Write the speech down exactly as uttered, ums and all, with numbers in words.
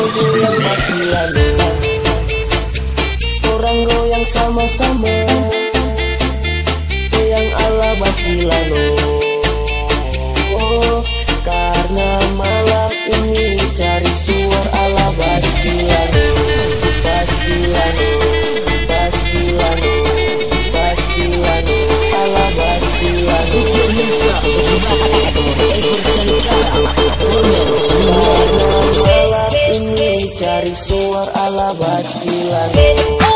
goyang Baskilano, orang goyang sama-sama, goyang ala Baskilano. Oh, karena malam ini cari suara ala Baskilano, Baskilano, Baskilano, Baskilano, ala Baskilano. Karena malam ini cari suara ala Baskilano.